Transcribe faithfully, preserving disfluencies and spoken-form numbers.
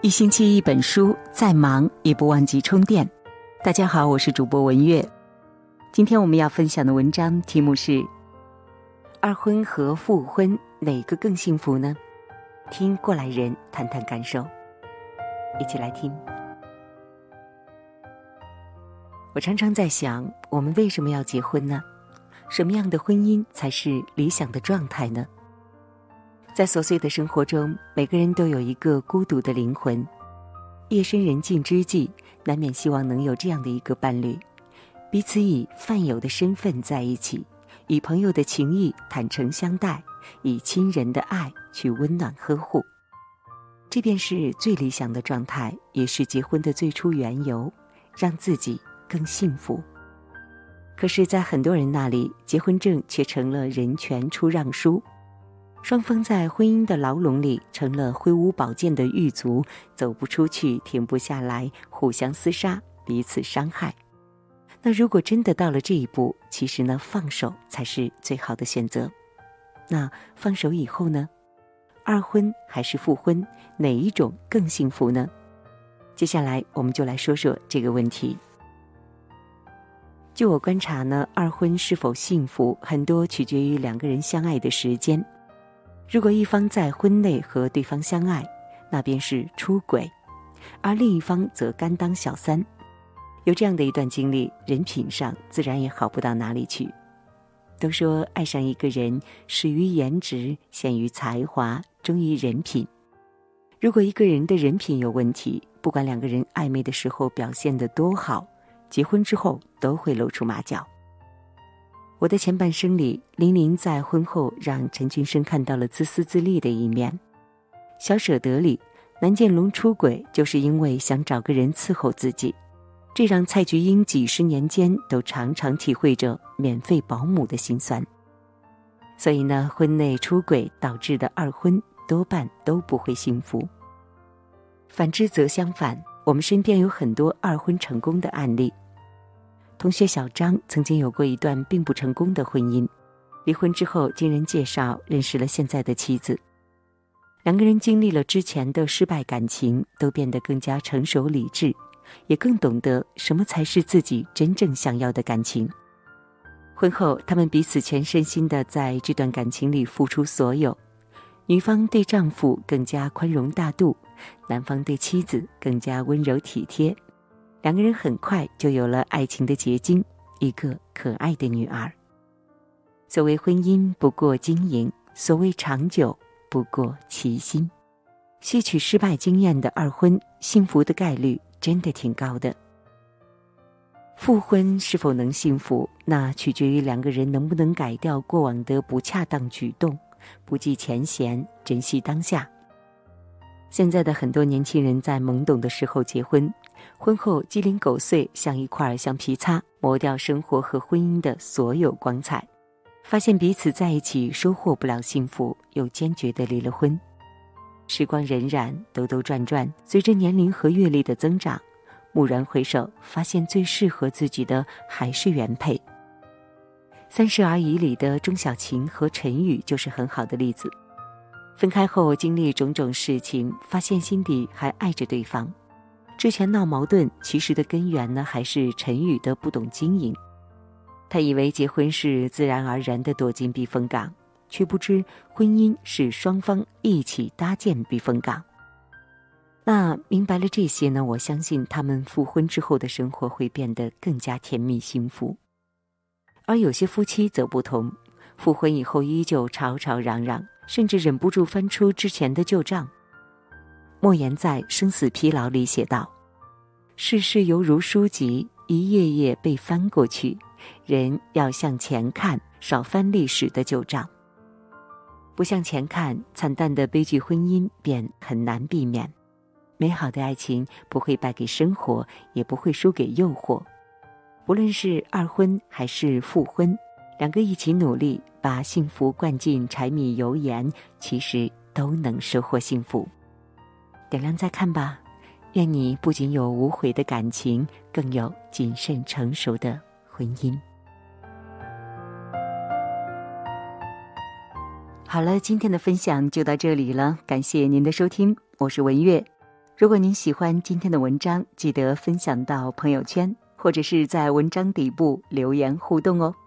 一星期一本书，再忙也不忘记充电。大家好，我是主播文月。今天我们要分享的文章题目是：二婚和复婚哪个更幸福呢？听过来人谈谈感受，一起来听。我常常在想，我们为什么要结婚呢？什么样的婚姻才是理想的状态呢？在琐碎的生活中，每个人都有一个孤独的灵魂。夜深人静之际，难免希望能有这样的一个伴侣，彼此以饭友的身份在一起，以朋友的情谊坦诚相待，以亲人的爱去温暖呵护。这便是最理想的状态，也是结婚的最初缘由，让自己更幸福。可是在很多人那里，结婚证却成了人权出让书，双方在婚姻的牢笼里成了挥舞宝剑的狱卒，走不出去，停不下来，互相厮杀，彼此伤害。那如果真的到了这一步，其实呢，放手才是最好的选择。那放手以后呢？二婚还是复婚，哪一种更幸福呢？接下来我们就来说说这个问题。据我观察呢，二婚是否幸福，很多取决于两个人相爱的时间。如果一方在婚内和对方相爱，那便是出轨，而另一方则甘当小三。有这样的一段经历，人品上自然也好不到哪里去。都说爱上一个人，始于颜值，陷于才华，忠于人品。如果一个人的人品有问题，不管两个人暧昧的时候表现得多好，结婚之后都会露出马脚。我的前半生里，林玲在婚后让陈俊生看到了自私自利的一面。小舍得里，南建龙出轨就是因为想找个人伺候自己，这让蔡菊英几十年间都常常体会着免费保姆的辛酸。所以呢，婚内出轨导致的二婚多半都不会幸福。反之则相反，我们身边有很多二婚成功的案例。同学小张曾经有过一段并不成功的婚姻，离婚之后经人介绍认识了现在的妻子。两个人经历了之前的失败感情，都变得更加成熟理智，也更懂得什么才是自己真正想要的感情。婚后他们彼此全身心地在这段感情里付出所有，女方对丈夫更加宽容大度，男方对妻子更加温柔体贴。两个人很快就有了爱情的结晶，一个可爱的女儿。所谓婚姻不过经营，所谓长久不过齐心。吸取失败经验的二婚，幸福的概率真的挺高的。复婚是否能幸福，那取决于两个人能不能改掉过往的不恰当举动，不计前嫌，珍惜当下。现在的很多年轻人在懵懂的时候结婚，婚后鸡零狗碎，像一块橡皮擦，磨掉生活和婚姻的所有光彩。发现彼此在一起收获不了幸福，又坚决地离了婚。时光荏苒，兜兜转转，随着年龄和阅历的增长，蓦然回首，发现最适合自己的还是原配。三十而已里的钟小琴和陈宇就是很好的例子。分开后经历种种事情，发现心底还爱着对方。之前闹矛盾，其实的根源呢，还是陈宇的不懂经营。他以为结婚是自然而然地躲进避风港，却不知婚姻是双方一起搭建避风港。那明白了这些呢，我相信他们复婚之后的生活会变得更加甜蜜幸福。而有些夫妻则不同，复婚以后依旧吵吵嚷嚷，甚至忍不住翻出之前的旧账。莫言在《生死疲劳》里写道：世事犹如书籍，一页页被翻过去，人要向前看，少翻历史的旧账。不向前看，惨淡的悲剧婚姻便很难避免。美好的爱情不会败给生活，也不会输给诱惑。不论是二婚还是复婚，两个一起努力，把幸福灌进柴米油盐，其实都能收获幸福。点亮再看吧，愿你不仅有无悔的感情，更有谨慎成熟的婚姻。好了，今天的分享就到这里了，感谢您的收听，我是文月。 如果您喜欢今天的文章，记得分享到朋友圈，或者是在文章底部留言互动哦。